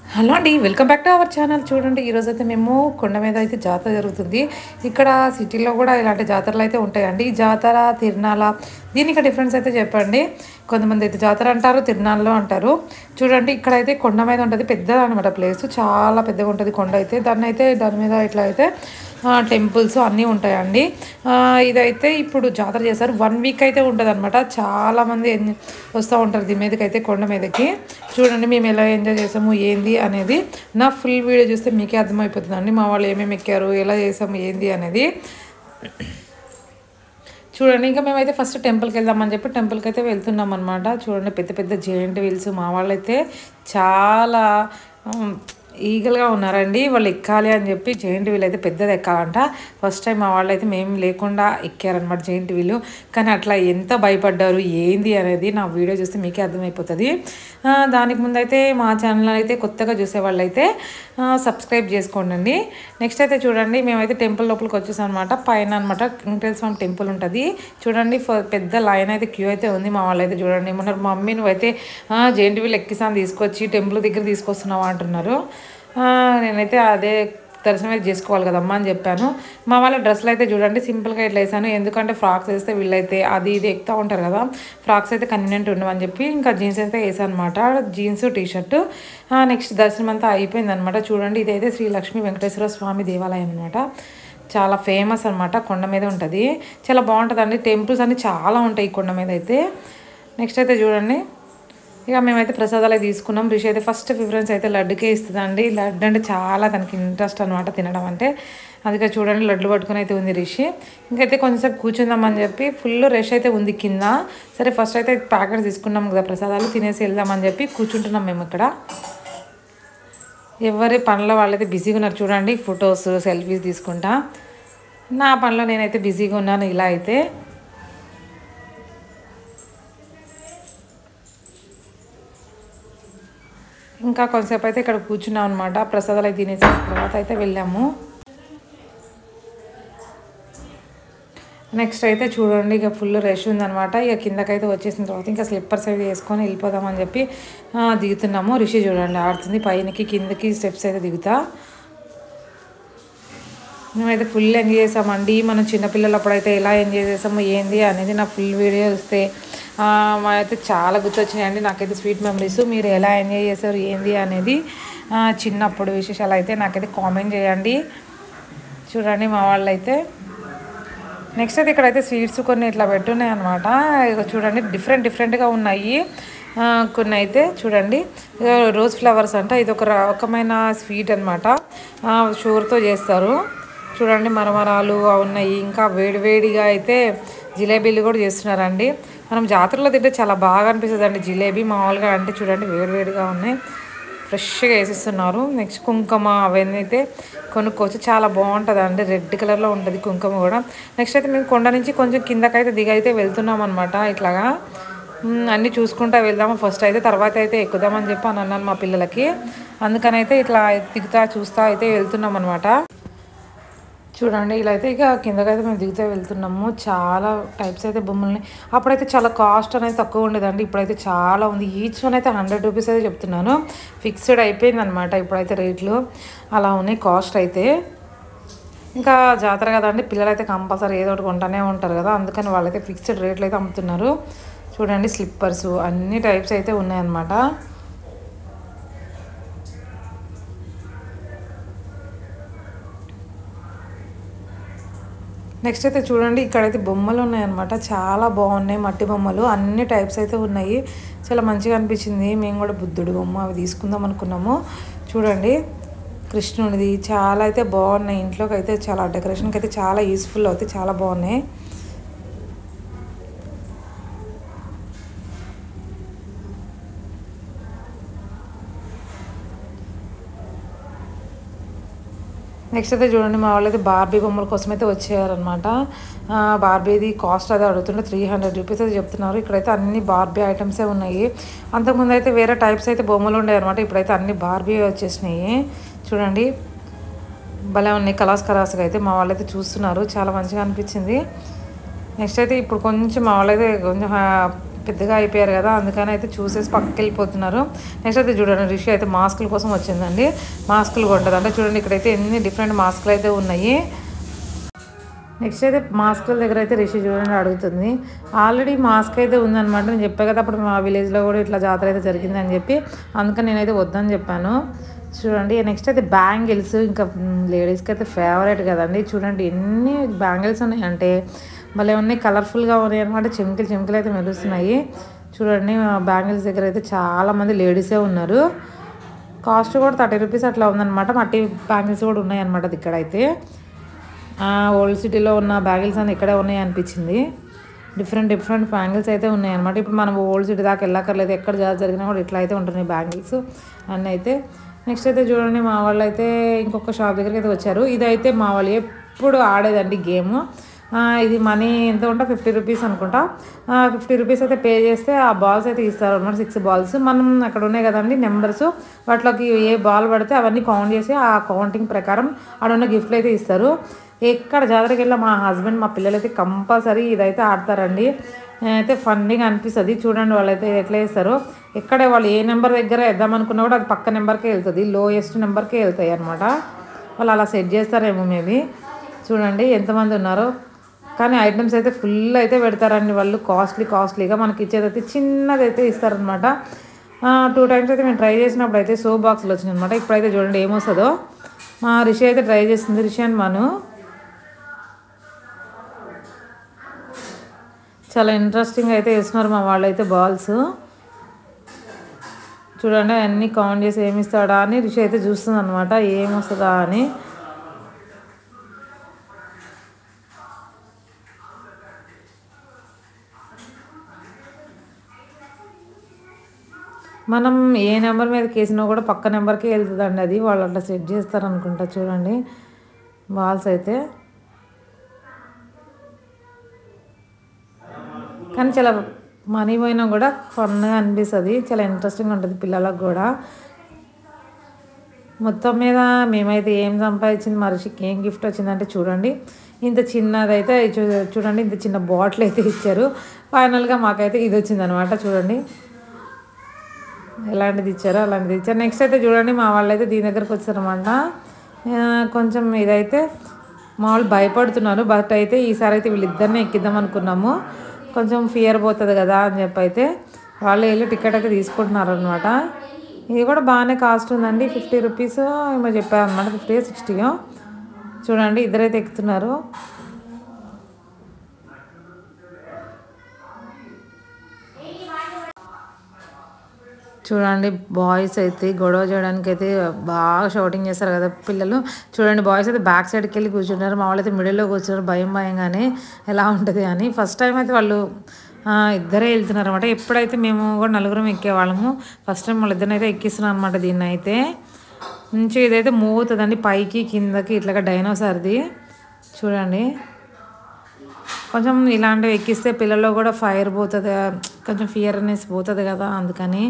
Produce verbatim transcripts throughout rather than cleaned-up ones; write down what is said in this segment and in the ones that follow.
Hello అండి. Welcome back to our channel. చూడండి ఈరోజైతే మేము కొండ మీద అయితే జాతర జరుగుతుంది. ఇక్కడ సిటీలో కూడా ఇలాంటి జాతరలు అయితే ఉంటాయండి. ఈ జాతర తిరునాల దీనికి డిఫరెన్స్ అయితే చెప్పండి. కొంతమంది అయితే జాతర అంటారు, తిరునాళ్ళు అంటారు. చూడండి ఇక్కడైతే కొండ మీద ఉంటుంది, పెద్దది అనమాట ప్లేస్, చాలా పెద్దగా ఉంటుంది కొండ అయితే. దాన్ని అయితే దాని మీద ఇట్లా అయితే టెంపుల్స్ అన్నీ ఉంటాయండి. ఇదైతే ఇప్పుడు జాతర చేశారు, వన్ వీక్ అయితే ఉంటుంది అనమాట. చాలామంది వస్తూ ఉంటారు దీని మీదకి అయితే, కొండ మీదకి. చూడండి మేము ఎలా ఎంజాయ్ చేసాము ఏంది అనేది నా ఫుల్ వీడియో చూస్తే మీకే అర్థమైపోతుందండి. మా వాళ్ళు ఏమేమి ఎక్కారు, ఎలా చేసాము ఏంది అనేది. చూడండి ఇంకా మేమైతే ఫస్ట్ టెంపుల్కి వెళ్దామని చెప్పి టెంపుల్కి అయితే వెళ్తున్నాం అనమాట. చూడండి పెద్ద పెద్ద జెయింట్ వీల్స్, మా వాళ్ళైతే చాలా ఈగల్గా ఉన్నారండి. వాళ్ళు ఎక్కాలి అని చెప్పి జెయింట్ వీల్ అయితే పెద్దది ఎక్కాలంట. ఫస్ట్ టైం మా వాళ్ళు అయితే మేము లేకుండా ఎక్కారనమాట జెయింట్ వీలు. కానీ అట్లా ఎంత భయపడ్డారు ఏంది అనేది నా వీడియో చూస్తే మీకే అర్థమైపోతుంది. దానికి ముందైతే మా ఛానల్ అయితే కొత్తగా చూసేవాళ్ళు అయితే సబ్స్క్రైబ్ చేసుకోండి. నెక్స్ట్ అయితే చూడండి మేమైతే టెంపుల్ లోపలికి వచ్చేసాం అనమాట. పైన అనమాట వెంకటేశ్వర స్వామి టెంపుల్ ఉంటుంది. చూడండి పెద్ద లైన్ అయితే క్యూ అయితే ఉంది. మా వాళ్ళు అయితే చూడండి ఏమన్నారు, మమ్మీ నువ్వైతే జెయింట్ వీల్ ఎక్కిసాను తీసుకొచ్చి టెంపుల్ దగ్గర తీసుకొస్తున్నావు అంటున్నారు. నేనైతే అదే దర్శనం అయితే చేసుకోవాలి కదమ్మా అని చెప్పాను. మా వాళ్ళ డ్రెస్సులు అయితే చూడండి సింపుల్గా ఇట్లా వేసాను, ఎందుకంటే ఫ్రాక్స్ వేస్తే వీళ్ళైతే అది ఇది ఎక్కుతూ ఉంటారు కదా, ఫ్రాక్స్ అయితే కన్వీనియంట్ ఉండవని చెప్పి ఇంకా జీన్స్ అయితే వేసాను అనమాట. Jeans T shirt. నెక్స్ట్ దర్శనం అంతా అయిపోయింది అనమాట. చూడండి ఇదైతే శ్రీ లక్ష్మీ వెంకటేశ్వర స్వామి దేవాలయం అనమాట. చాలా ఫేమస్ అనమాట, కొండ మీద ఉంటుంది. చాలా బాగుంటుందండి, టెంపుల్స్ అన్నీ చాలా ఉంటాయి ఈ కొండ మీద అయితే. నెక్స్ట్ అయితే చూడండి ఇక మేమైతే ప్రసాదాలు తీసుకున్నాం. రిషి అయితే ఫస్ట్ ప్రిఫరెన్స్ అయితే లడ్డుకే ఇస్తుందండి. లడ్డు అంటే చాలా తనకి ఇంట్రెస్ట్ అనమాట తినడం అంటే. అందుకే చూడండి లడ్లు పట్టుకుని అయితే ఉంది రిషి. ఇంకైతే కొంచెంసేపు కూర్చుందామని చెప్పి ఫుల్ రష్ అయితే ఉంది కింద. సరే ఫస్ట్ అయితే ప్యాకెట్స్ తీసుకున్నాం కదా ప్రసాదాలు, తినేసి వెళ్దామని చెప్పి కూర్చుంటున్నాం మేము ఇక్కడ. ఎవరి పనిలో వాళ్ళైతే బిజీగా ఉన్నారు చూడండి, ఫొటోస్ సెల్ఫీస్ తీసుకుంటా. నా పనిలో నేనైతే బిజీగా ఉన్నాను ఇలా అయితే. ఇంకా కొంతసేపు అయితే ఇక్కడ కూర్చున్నాం అనమాట. ప్రసాదాలు అయితే తినేసిన తర్వాత అయితే వెళ్ళాము. నెక్స్ట్ అయితే చూడండి ఇక ఫుల్ రష్ ఉందనమాట. ఇక కిందకైతే వచ్చేసిన తర్వాత ఇంకా స్లిప్పర్స్ అయితే వేసుకొని వెళ్ళిపోదామని చెప్పి దిగుతున్నాము. రిషి చూడండి ఆడుతుంది, పైనకి కిందకి స్టెప్స్ అయితే దిగుతా. మేమైతే ఫుల్ ఎంజాయ్ చేసామండి. మనం చిన్నపిల్లలు అప్పుడైతే ఎలా ఎంజాయ్ చేసామో ఏంది అనేది నా ఫుల్ వీడియో చూస్తే మా అయితే చాలా గుర్తొచ్చినాయండి నాకైతే స్వీట్ మెమరీస్. మీరు ఎలా ఎంజాయ్ చేశారు ఏంది అనేది చిన్నప్పుడు విశేషాలు అయితే నాకైతే కామెంట్ చేయండి. చూడండి మా వాళ్ళు అయితే. నెక్స్ట్ అయితే ఇక్కడైతే స్వీట్స్ కొన్ని ఇట్లా పెట్టున్నాయి అనమాట. ఇక చూడండి డిఫరెంట్ డిఫరెంట్గా ఉన్నాయి. కొన్ని అయితే చూడండి రోజ్ ఫ్లవర్స్ అంట, ఇది ఒక రకమైన స్వీట్ అనమాట, షుగర్తో చేస్తారు. చూడండి మరమరాలు ఉన్నాయి. ఇంకా వేడివేడిగా అయితే జిలేబీలు కూడా చేస్తున్నారండి. మనం జాతరలో తింటే చాలా బాగా అనిపిస్తుంది అండి జిలేబీ. మామూలుగా అంటే చూడండి వేడివేడిగా ఉన్నాయి, ఫ్రెష్గా వేసిస్తున్నారు. నెక్స్ట్ కుంకుమ అవన్నీ అయితే కొనుక్కోవచ్చు, చాలా బాగుంటుంది అండి, రెడ్ కలర్లో ఉంటుంది కుంకుమ కూడా. నెక్స్ట్ అయితే మేము కొండ నుంచి కొంచెం కిందకైతే దిగైతే వెళ్తున్నాం అనమాట. ఇట్లాగా అన్నీ చూసుకుంటూ వెళ్దాము ఫస్ట్ అయితే, తర్వాత అయితే ఎక్కుదామని చెప్పి అని అన్నాను మా పిల్లలకి. అందుకని అయితే ఇట్లా దిగుతా చూస్తా అయితే వెళ్తున్నాం అనమాట. చూడండి ఇలా అయితే ఇక కిందకైతే మేము దిగుతూ వెళ్తున్నాము. చాలా టైప్స్ అయితే బొమ్మల్ని, అప్పుడైతే చాలా కాస్ట్ అనేది తక్కువ ఉండేదండి, ఇప్పుడైతే చాలా ఉంది. ఈచ్ వన్ అయితే హండ్రెడ్ రూపీస్ అయితే చెప్తున్నాను, ఫిక్స్డ్ అయిపోయింది అనమాట ఇప్పుడైతే రేట్లు అలా ఉన్నాయి కాస్ట్ అయితే. ఇంకా జాతర కదండి, పిల్లలైతే కంపల్సరీ ఏదో ఒకటి కొంటానే ఉంటారు కదా, అందుకని వాళ్ళైతే ఫిక్స్డ్ రేట్లు అయితే అమ్ముతున్నారు. చూడండి స్లిప్పర్స్ అన్ని టైప్స్ అయితే ఉన్నాయన్నమాట. నెక్స్ట్ అయితే చూడండి ఇక్కడైతే బొమ్మలు ఉన్నాయన్నమాట, చాలా బాగున్నాయి, మట్టి బొమ్మలు అన్ని టైప్స్ అయితే ఉన్నాయి. చాలా మంచిగా అనిపించింది. మేము కూడా బుద్ధుడు బొమ్మ అవి తీసుకుందాం అనుకున్నాము. చూడండి కృష్ణుడిది చాలా అయితే బాగున్నాయి. ఇంట్లోకి అయితే చాలా డెకరేషన్కి అయితే చాలా యూస్ఫుల్ అవుతాయి, చాలా బాగున్నాయి. నెక్స్ట్ అయితే చూడండి మా వాళ్ళైతే బార్బీ బొమ్మల కోసం అయితే వచ్చేయారనమాట. బార్బీది కాస్ట్ అది అడుగుతుంటే త్రీ హండ్రెడ్ రూపీస్ అయితే చెప్తున్నారు. ఇక్కడైతే అన్ని బార్బీ ఐటమ్సే ఉన్నాయి. అంతకుముందు అయితే వేరే టైప్స్ అయితే బొమ్మలు ఉండేవి అనమాట, ఇప్పుడైతే అన్ని బార్బీ వచ్చేసినాయి. చూడండి భలే ఉన్నాయి కలాస్ కలాస్గా అయితే మా వాళ్ళైతే చూస్తున్నారు, చాలా మంచిగా అనిపించింది. నెక్స్ట్ అయితే ఇప్పుడు కొంచెం మా వాళ్ళైతే కొంచెం పెద్దగా అయిపోయారు కదా, అందుకని అయితే చూసేసి పక్కకి వెళ్ళిపోతున్నారు. నెక్స్ట్ అయితే చూడండి, రిషి అయితే మాస్కుల కోసం వచ్చిందండి. మాస్కులు కొంటుంది అంటే చూడండి, ఇక్కడైతే ఎన్ని డిఫరెంట్ మాస్కులు అయితే ఉన్నాయి. నెక్స్ట్ అయితే మాస్కుల దగ్గర అయితే రిషి చూడండి అడుగుతుంది. ఆల్రెడీ మాస్క్ అయితే ఉందన్నమాట. నేను చెప్పాను కదా అప్పుడు మా విలేజ్లో కూడా ఇట్లా జాతర అయితే జరిగిందని చెప్పి, అందుకని నేనైతే వద్దని చెప్పాను. చూడండి నెక్స్ట్ అయితే బ్యాంగిల్స్, ఇంకా లేడీస్కి అయితే ఫేవరెట్ కదండి. చూడండి ఎన్ని బ్యాంగిల్స్ ఉన్నాయి అంటే భలే ఉన్నాయి, కలర్ఫుల్గా ఉన్నాయి అనమాట. చెమ్కిలు చెమ్కిలు అయితే మెరుస్తున్నాయి. చూడండి బ్యాంగిల్స్ దగ్గర అయితే చాలామంది లేడీసే ఉన్నారు. కాస్ట్ కూడా థర్టీ రూపీస్ అట్లా ఉందన్నమాట. మట్టి బ్యాంగిల్స్ కూడా ఉన్నాయి అనమాట ఇక్కడైతే. ఓల్డ్ సిటీలో ఉన్న బ్యాంగిల్స్ అని ఇక్కడే ఉన్నాయి అనిపించింది. డిఫరెంట్ డిఫరెంట్ బ్యాంగిల్స్ అయితే ఉన్నాయి అనమాట. ఇప్పుడు మనం ఓల్డ్ సిటీ దాకా వెళ్ళక్కర్లేదు, ఎక్కడ జాతర జరిగినా కూడా ఇట్లా అయితే ఉంటున్నాయి బ్యాంగిల్స్ అన్నీ అయితే. నెక్స్ట్ అయితే చూడండి మా వాళ్ళు అయితే ఇంకొక షాప్ దగ్గరికి అయితే వచ్చారు. ఇదైతే మా వాళ్ళు ఎప్పుడు ఆడేదండి గేమ్. ఇది మనీ ఎంత ఉంటా ఫిఫ్టీ రూపీస్ అనుకుంటా. ఫిఫ్టీ రూపీస్ అయితే పే చేస్తే ఆ బాల్స్ అయితే ఇస్తారు అనమాట. సిక్స్ బాల్స్ మనం అక్కడ ఉన్నాయి కదండి నెంబర్స్, వాటిలోకి ఏ బాల్ పడితే అవన్నీ కౌంట్ చేసి ఆ కౌంటింగ్ ప్రకారం ఆడున్న గిఫ్ట్లు అయితే ఇస్తారు. ఎక్కడ జాతరకి వెళ్ళా మా హస్బెండ్ మా పిల్లలు అయితే కంపల్సరీ ఇదైతే ఆడతారండి. అయితే ఫన్నీగా అనిపిస్తుంది. చూడండి వాళ్ళైతే ఎట్లా వేస్తారో, ఎక్కడ వాళ్ళు ఏ నెంబర్ దగ్గర వేద్దామనుకున్నా కూడా అది పక్క నెంబర్కే వెళ్తుంది, లోయెస్ట్ నెంబర్కే వెళ్తాయి అనమాట. వాళ్ళు అలా సెట్ చేస్తారేమో మేబీ. చూడండి ఎంతమంది ఉన్నారో, కానీ ఐటమ్స్ అయితే ఫుల్ అయితే పెడతారండి వాళ్ళు. కాస్ట్లీ కాస్ట్లీగా మనకి ఇచ్చేదైతే చిన్నది అయితే ఇస్తారనమాట. టూ టైమ్స్ అయితే మేము ట్రై చేసినప్పుడు అయితే సో బాక్స్లో వచ్చినాయి అనమాట. ఇప్పుడైతే చూడండి ఏమొస్తుందో. మా రిషి అయితే ట్రై చేస్తుంది, రిషి అండ్ మను. చాలా ఇంట్రెస్టింగ్ అయితే వేస్తున్నారు మా వాళ్ళు అయితే బాల్స్. చూడండి అన్నీ కౌంట్ చేసి ఏమి ఇస్తాడా అని రిషి అయితే చూస్తుంది అనమాట, ఏమొస్తుందా అని. మనం ఏ నెంబర్ మీద కేసినా కూడా పక్క నెంబర్కే వెళ్తుందండి అది. వాళ్ళు అట్లా సెట్ చేస్తారనుకుంటా. చూడండి బాల్స్ అయితే, కానీ చాలా మనీ పోయినా కూడా ఫన్గా అనిపిస్తుంది, చాలా ఇంట్రెస్టింగ్ ఉంటుంది పిల్లలకు కూడా. మొత్తం మీద మేమైతే ఏం సంపాదించింది, మనిషికి ఏం గిఫ్ట్ వచ్చిందంటే చూడండి ఇంత చిన్నదైతే చూడండి, ఇంత చిన్న బాటిల్ అయితే ఇచ్చారు. ఫైనల్గా మాకైతే ఇది వచ్చిందనమాట. చూడండి ఎలాంటిది ఇచ్చారో అలాంటిది ఇచ్చారు. నెక్స్ట్ అయితే చూడండి మా వాళ్ళు అయితే దీని దగ్గరకు వచ్చారనమాట. కొంచెం ఇదైతే మా వాళ్ళు భయపడుతున్నారు, బట్ అయితే ఈసారి అయితే వీళ్ళిద్దరిని ఎక్కిద్దాం అనుకున్నాము. కొంచెం ఫియర్ పోతుంది కదా అని చెప్పి అయితే వాళ్ళు వెళ్ళి టికెట్ అయితే తీసుకుంటున్నారు అనమాట. ఇది కూడా బాగానే కాస్ట్ ఉందండి, ఫిఫ్టీ రూపీస్ ఏమో చెప్పారు అనమాట, ఫిఫ్టీ సిక్స్టీయో. చూడండి ఇద్దరైతే ఎక్కుతున్నారు. చూడండి బాయ్స్ అయితే గొడవ చేయడానికి అయితే బాగా షౌటింగ్ చేస్తారు కదా పిల్లలు. చూడండి బాయ్స్ అయితే బ్యాక్ సైడ్కి వెళ్ళి కూర్చుంటారు, మా వాళ్ళు అయితే మిడిల్లో కూర్చున్నారు భయం భయంగానే ఎలా ఉంటుంది అని. ఫస్ట్ టైం అయితే వాళ్ళు ఇద్దరే వెళ్తున్నారు అనమాట. ఎప్పుడైతే మేము కూడా నలుగురం ఎక్కేవాళ్ళము, ఫస్ట్ టైం వాళ్ళు ఇద్దరిని అయితే ఎక్కిస్తున్నాం అనమాట. దీన్ని అయితే నుంచి ఇదైతే మూవ్ అవుతుందండి పైకి కిందకి ఇట్లాగా డైనోసార్ది. చూడండి కొంచెం ఇలాంటివి ఎక్కిస్తే పిల్లల్లో కూడా ఫైర్ పోతుంది, కొంచెం ఫియర్ అనేసి పోతుంది కదా, అందుకని.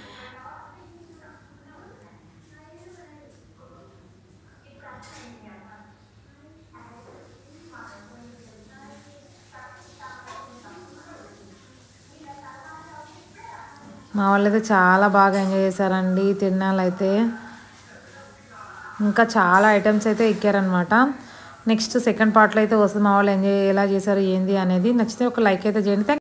మా వాళ్ళు అయితే చాలా బాగా ఎంజాయ్ చేశారండి తిరునాళ్ళు అయితే. ఇంకా చాలా ఐటమ్స్ అయితే ఎక్కారనమాట. నెక్స్ట్ సెకండ్ పార్ట్లో అయితే వస్తుంది మా వాళ్ళు ఎంజాయ్ ఎలా చేశారు ఏంది అనేది. నచ్చితే ఒక లైక్ అయితే చేయండి.